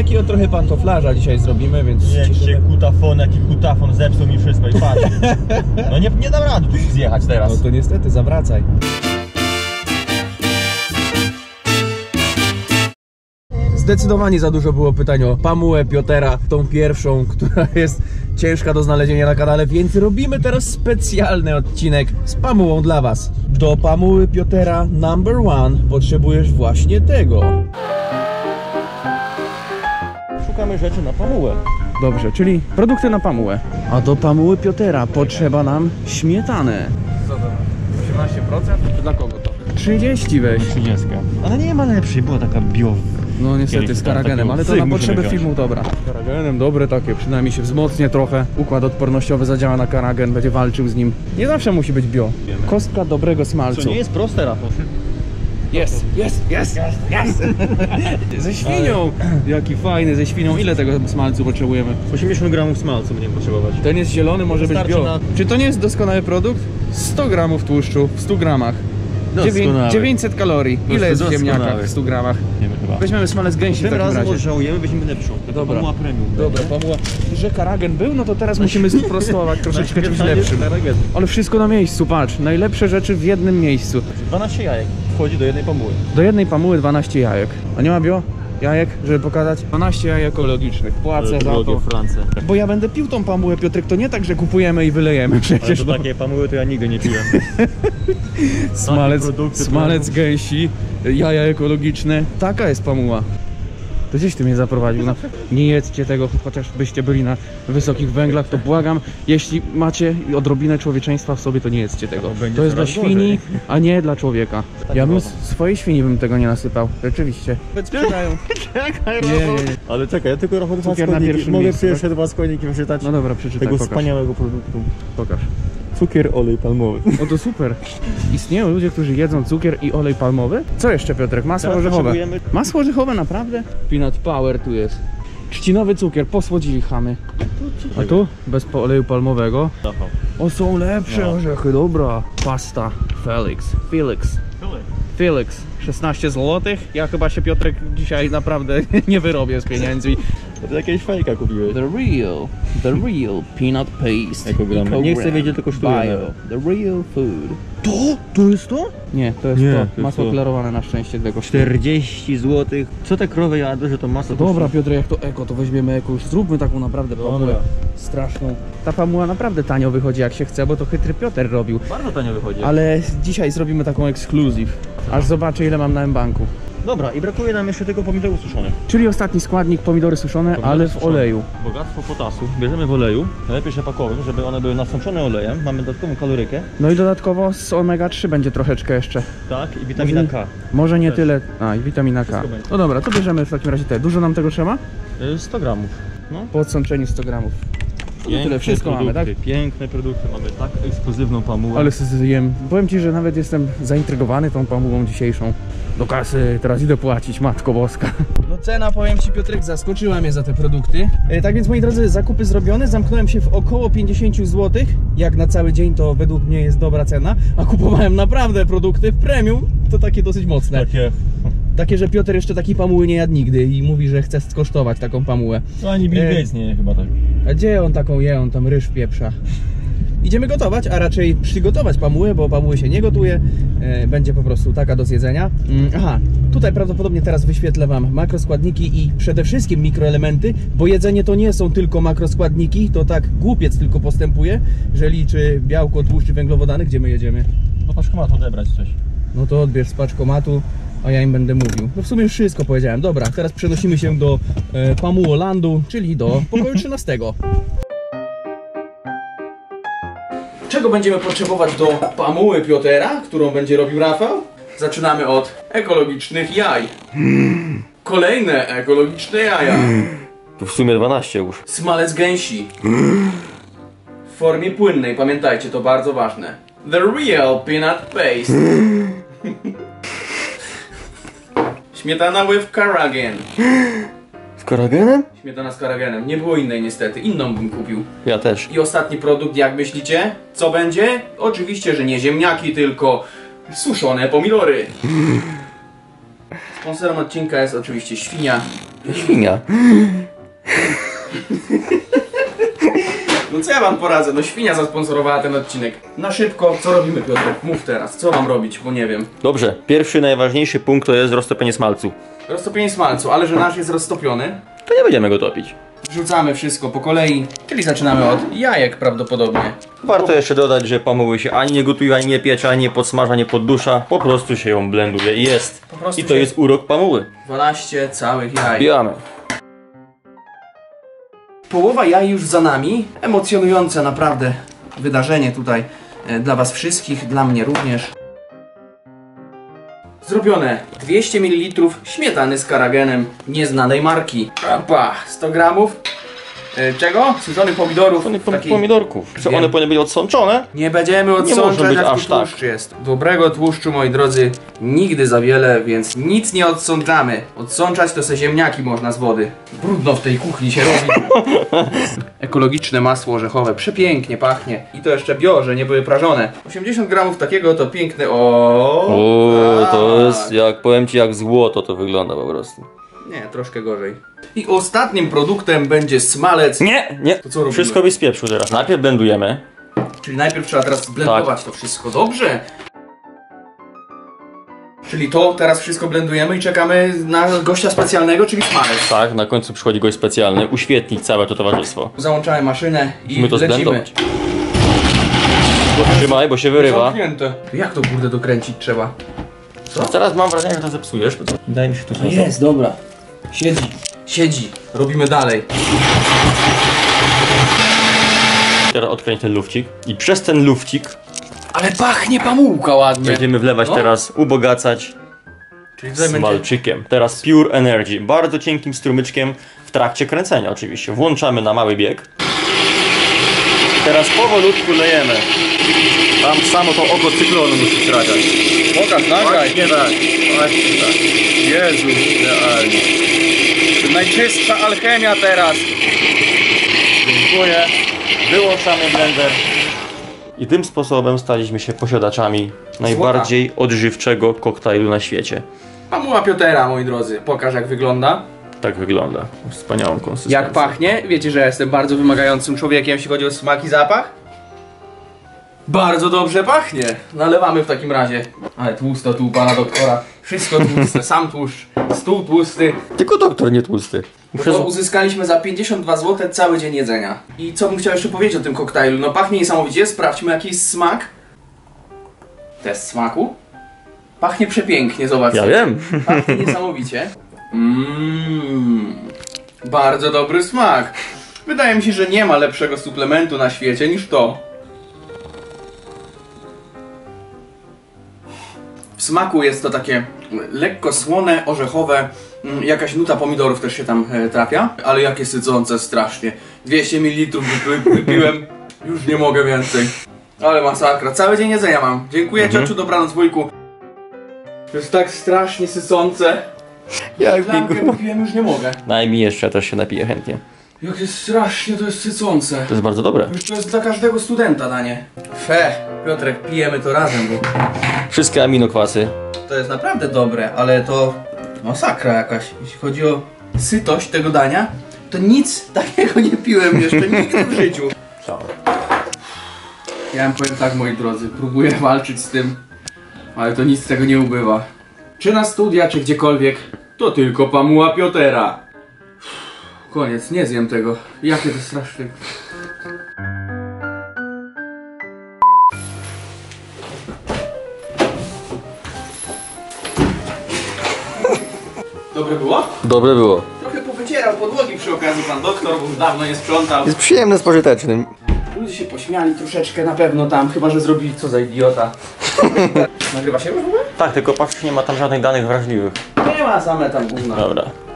takiego trochę pantoflarza dzisiaj zrobimy, więc... Jaki kutafon zepsuł mi wszystko i patrz. No nie dam rady tu zjechać teraz. No to niestety, zawracaj. Zdecydowanie za dużo było pytań o Pamułę Piotera, tą pierwszą, która jest ciężka do znalezienia na kanale, więc robimy teraz specjalny odcinek z Pamułą dla was. Do Pamuły Piotera #1 potrzebujesz właśnie tego. Szukamy rzeczy na Pamułę. Dobrze, czyli produkty na Pamułę. A do Pamuły Piotera potrzeba nam śmietanę. Co to? 18%? Dla kogo to? 30 weź. 30. Ale nie ma lepszej, była taka bio... No niestety z karagenem, ale to na potrzeby filmu dobra. Z karagenem dobre takie, przynajmniej się wzmocnię trochę. Układ odpornościowy zadziała na karagen, będzie walczył z nim. Nie zawsze musi być bio. Kostka dobrego smalcu. Co nie jest proste, Rafał. Jest. Ze świnią! Jaki fajny, ze świnią. Ile tego smalcu potrzebujemy? 80 gramów smalcu będziemy potrzebować. Ten jest zielony, może być bio. na... Czy to nie jest doskonały produkt? 100 gramów tłuszczu w 100 gramach. 900 kalorii. Ile jest w ziemniakach w 100 gramach? Nie wiem chyba. Weźmiemy smalec gęsi w takim razie. Razem żałujemy, weźmiemy lepszą. Dobra. Pamuła premium. Dobra, Pamuła. Że karagen był, no to teraz musimy sprostować troszeczkę czymś lepszym. Ale wszystko na miejscu, patrz. Najlepsze rzeczy w jednym miejscu. 12 jajek wchodzi do jednej pamuły. Do jednej Pamuły 12 jajek. A nie ma bio? Jajek, żeby pokazać? 12 jajek ekologicznych. Płacę za to. France. Bo ja będę pił tą Pamułę, Piotrek. To nie tak, że kupujemy i wylejemy przecież. Ale to takie pamuły to ja nigdy nie piłem. Smalec gęsi, jaja ekologiczne. Taka jest Pamuła. To gdzieś ty mnie zaprowadził. No, nie jedzcie tego, chociaż byście byli na wysokich węglach, to błagam, jeśli macie odrobinę człowieczeństwa w sobie, to nie jedzcie tego. To jest dla świni, a nie dla człowieka. Ja bym swojej świni bym tego nie nasypał. Rzeczywiście. Czekaj, nie. Ale czekaj, ja tylko Cukier na pierwszym mogę miejscu, pierwsze dwa składniki przeczytać. No dobra, przeczytaj, tego pokaż. wspaniałego produktu. Pokaż. Cukier, olej palmowy. O, to super. Istnieją ludzie, którzy jedzą cukier i olej palmowy? Co jeszcze, Piotrek? Masło Teraz orzechowe. potrzebujemy... Masło orzechowe, naprawdę? Peanut power tu jest. Trzcinowy cukier, posłodzili chamy. A tu? Bez oleju palmowego. O, są lepsze orzechy, dobra. Pasta. Felix. 16 zł. Ja chyba się, Piotrek, dzisiaj naprawdę nie wyrobię z pieniędzy. To jakieś fejka kupiłeś. The real peanut paste. Ekogram. Nie chcę wiedzieć, tylko kosztuje. The real food. To jest to? Nie, to jest to. Masło klarowane na szczęście tego. 40 zł. Co te krowy jadły, że to masło? Dobra, Piotr, jak to eko, to weźmiemy eko. Już zróbmy taką naprawdę pamułę straszną. Ta pamuła naprawdę tanio wychodzi jak się chce, bo to chytry Piotr robił. Bardzo tanio wychodzi. Ale dzisiaj zrobimy taką ekskluzyw. Aż zobaczę, ile mam na M-Banku. Dobra, i brakuje nam jeszcze tylko pomidorów suszonych. Czyli ostatni składnik, pomidory suszone, ale w oleju. Bogactwo potasu. Bierzemy w oleju, najlepiej rzepakowym, żeby one były nasączone olejem. Mamy dodatkową kalorykę. No i dodatkowo z omega-3 będzie troszeczkę jeszcze. Tak, i witamina K. Może nie tyle. A, i witamina K. No dobra, to bierzemy w takim razie te. Dużo nam tego trzeba? 100 gramów. No. Po odsączeniu 100 gramów. No tyle, wszystko produkty, mamy, tak? Piękne produkty, mamy tak ekskluzywną pamułę. Ale zjem. Powiem ci, że nawet jestem zaintrygowany tą pamułą dzisiejszą. Do kasy, teraz idę płacić, Matko Boska. No cena, powiem ci, Piotrek, zaskoczyła mnie za te produkty. Tak więc, moi drodzy, zakupy zrobione, zamknąłem się w około 50 zł. Jak na cały dzień to według mnie jest dobra cena, a kupowałem naprawdę produkty w premium, to takie dosyć mocne. Takie, że Piotr jeszcze takiej pamuły nie jadł nigdy i mówi, że chce skosztować taką pamułę. No ani Bill Gates nie chyba tak. A gdzie on taką je? On tam ryż pieprza. Idziemy gotować, a raczej przygotować pamułę, bo pamuły się nie gotuje. Będzie po prostu taka do zjedzenia. Aha, tutaj prawdopodobnie teraz wyświetlę wam makroskładniki i przede wszystkim mikroelementy, bo jedzenie to nie są tylko makroskładniki, to tak głupiec tylko postępuje, że liczy białko, tłuszcz, węglowodany. Gdzie my jedziemy? Do paczkomatu odebrać coś. No to odbierz z paczkomatu, a ja im będę mówił. No w sumie już wszystko powiedziałem. Dobra, teraz przenosimy się do Pamułolandu, czyli do pokoju 13. Czego będziemy potrzebować do pamuły Piotera, którą będzie robił Rafał? Zaczynamy od ekologicznych jaj. Kolejne ekologiczne jaja. Tu w sumie 12 już. Smalec gęsi. W formie płynnej, pamiętajcie, to bardzo ważne. The real peanut paste. Śmietana with karagen. Z karagenem? Śmietana z karagenem. Nie było innej niestety. Inną bym kupił. Ja też. I ostatni produkt, jak myślicie? Co będzie? Oczywiście, że nie ziemniaki, tylko suszone pomidory. Sponsorem odcinka jest oczywiście świnia. Świnia. No co ja wam poradzę? No świnia zasponsorowała ten odcinek. Na szybko, co robimy, Piotr? Mów teraz, co mam robić, bo nie wiem. Dobrze, pierwszy, najważniejszy punkt to jest roztopienie smalcu. Roztopienie smalcu, ale że nasz jest roztopiony, To nie będziemy go topić. wrzucamy wszystko po kolei, czyli zaczynamy od jajek prawdopodobnie. Warto jeszcze dodać, że pamuły się ani nie gotuje, ani nie piecze, ani nie podsmaża, nie poddusza. Po prostu się ją blenduje i jest. Po prostu I to jest urok pamuły. 12 całych jaj. Bijamy. Połowa jaj już za nami. Emocjonujące naprawdę wydarzenie tutaj dla was wszystkich, dla mnie również. Zrobione 200 ml śmietany z karagenem nieznanej marki. Opa, 100 gramów. Czego? Suszonych pomidorów. Pomidorków. Czy one powinny być odsączone? Nie będziemy może odsączać, być jak aż tu tak. tłuszcz jest. Dobrego tłuszczu, moi drodzy, nigdy za wiele, więc nic nie odsączamy. Odsączać to se ziemniaki można z wody. Brudno w tej kuchni się robi. Ekologiczne masło orzechowe, przepięknie pachnie. I to jeszcze biorze, nie były prażone. 80 gramów takiego to piękne, To jest, jak powiem ci, jak złoto to wygląda po prostu. Nie, troszkę gorzej. I ostatnim produktem będzie smalec. Nie. To co robimy? Wszystko byś spieprzył teraz. Najpierw blendujemy. Czyli najpierw trzeba teraz zblendować to wszystko, dobrze? Czyli to teraz wszystko blendujemy i czekamy na gościa specjalnego, czyli smalec. Tak, na końcu przychodzi gość specjalny, uświetnić całe to towarzystwo. Załączamy maszynę i Musimy to lecimy. zblendować. Trzymaj, bo się wyrywa. Zamknięte. Jak to kurde dokręcić trzeba? Co? Teraz mam wrażenie, że to zepsujesz. Daj mi się tu Jest, dobra. Siedzi. Robimy dalej. Teraz odkręć ten lufcik i przez ten lufcik Ale pachnie pamułka ładnie. będziemy wlewać No. teraz, ubogacać Czyli tutaj będzie... smalczykiem. Teraz Pure Energy, bardzo cienkim strumyczkiem w trakcie kręcenia oczywiście. Włączamy na mały bieg. Teraz powolutku lejemy. Tam samo to oko cyklonu musi trafiać. Pokaż, nagraj. Właśnie tak, właśnie tak. Jezu, Idealnie. najczystsza alchemia teraz. Dziękuję. Wyłączamy blender. I tym sposobem staliśmy się posiadaczami najbardziej odżywczego koktajlu na świecie. Pamuła Piotera, moi drodzy. Pokaż, jak wygląda. Tak wygląda. Wspaniałą konsystencję. Jak pachnie? Wiecie, że ja jestem bardzo wymagającym człowiekiem, jeśli chodzi o smak i zapach? Bardzo dobrze pachnie. Nalewamy w takim razie. Ale tłusto tu u pana doktora. Wszystko tłuste, sam tłuszcz. Stół tłusty. Tylko doktor nie tłusty. To uzyskaliśmy za 52 zł cały dzień jedzenia. I co bym chciał jeszcze powiedzieć o tym koktajlu? No pachnie niesamowicie. Sprawdźmy, jaki jest smak. Test smaku. Pachnie przepięknie, zobaczcie. Ja wiem. Pachnie niesamowicie. Bardzo dobry smak. Wydaje mi się, że nie ma lepszego suplementu na świecie niż to. W smaku jest to takie lekko słone, orzechowe, jakaś nuta pomidorów też się tam trafia, ale jakie sycące strasznie. 200 ml wypiłem, już nie mogę więcej. Ale masakra, cały dzień jedzenia mam. Dziękuję ciociu, dobranoc wujku. To jest tak strasznie sycące. Jak Szklankę wypiłem, już nie mogę. Daj mi jeszcze, ja też się napiję chętnie. Jakie strasznie to jest sycące. To jest bardzo dobre. Już to jest dla każdego studenta danie. Fe, Piotrek, pijemy to razem, bo Wszystkie aminokwasy. to jest naprawdę dobre, ale to masakra jakaś. Jeśli chodzi o sytość tego dania, to nic takiego nie piłem jeszcze nigdy w życiu. Ja wam powiem tak, moi drodzy, próbuję walczyć z tym, ale to nic z tego nie ubywa. Czy na studia, czy gdziekolwiek, to tylko pamuła Piotera. Koniec, nie zjem tego. Jakie to straszne. Dobre było? Dobre było. Trochę powycierał podłogi przy okazji pan doktor, bo już dawno nie sprzątał. Jest przyjemne z pożytecznym. Ludzie się pośmiali troszeczkę na pewno tam, chyba że zrobili co za idiota. Nagrywa się już w ogóle? Tak, tylko patrz, nie ma tam żadnych danych wrażliwych. Nie ma, same tam gówno. Dobra.